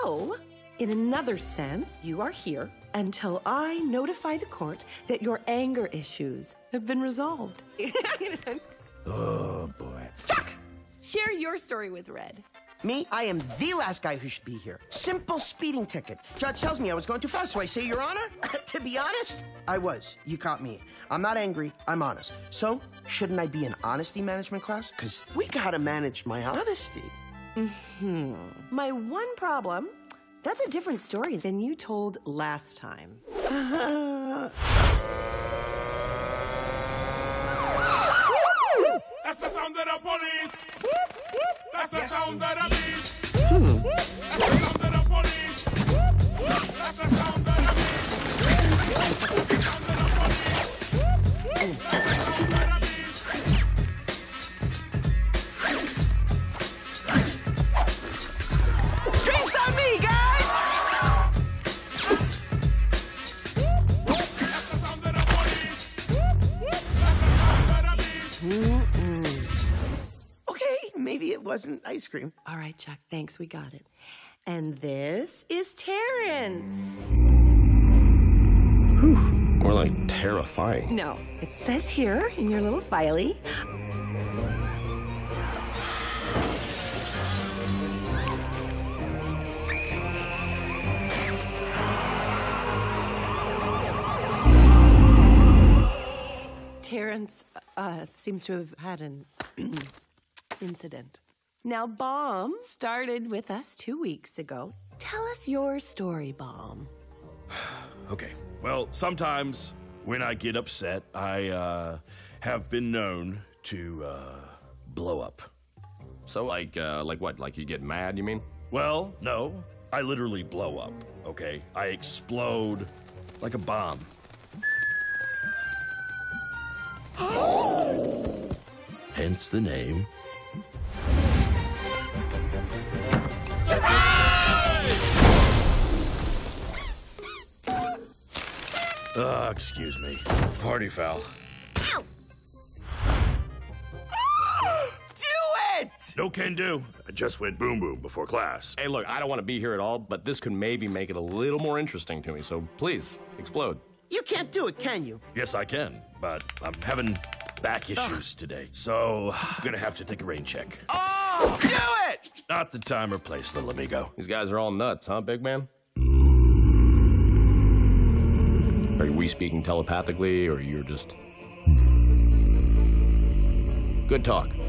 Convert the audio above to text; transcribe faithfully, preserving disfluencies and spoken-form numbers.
So, in another sense, you are here until I notify the court that your anger issues have been resolved. Oh, boy. Chuck! Share your story with Red. Me? I am the last guy who should be here. Simple speeding ticket. Judge tells me I was going too fast, so I say, Your Honor, to be honest, I was. You caught me. I'm not angry, I'm honest. So, shouldn't I be in honesty management class? Because we gotta manage my honesty. Mm-hmm. My one problem, that's a different story than you told last time. That's the sound of the police! That's the sound of the beast! Hmm. That's the sound of the police! That's the sound of the beast! That's the sound of the police! That's the sound of the beast! Drinks on me, guys! That's the sound of the police! That's the sound of the beast! Mm-mm. Okay, maybe it wasn't ice cream. All right, Chuck, thanks, we got it. And this is Terrence. Whew, more like terrifying. No, it says here in your little filey. Terrence uh, seems to have had an incident. Now, Bomb started with us two weeks ago. Tell us your story, Bomb. Okay, well, sometimes when I get upset, I, uh, have been known to, uh, blow up. So, like, uh, like what? Like you get mad, you mean? Well, no, I literally blow up, okay? I explode like a bomb. Hence the name. Uh, excuse me. Party foul. Ow! Do it! No can do. I just went boom boom before class. Hey, look, I don't want to be here at all, but this could maybe make it a little more interesting to me, so please, explode. You can't do it, can you? Yes, I can, but I'm having back issues today, so I'm gonna have to take a rain check. Oh, do it! Not the time or place, little amigo. These guys are all nuts, huh, big man? Are we speaking telepathically, or you're just... Good talk.